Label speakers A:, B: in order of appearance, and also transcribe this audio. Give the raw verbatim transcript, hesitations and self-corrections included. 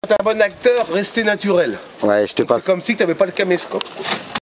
A: T'es un bon acteur, restez naturel.
B: Ouais, je te passe.
A: C'est comme si tu n'avais pas le caméscope.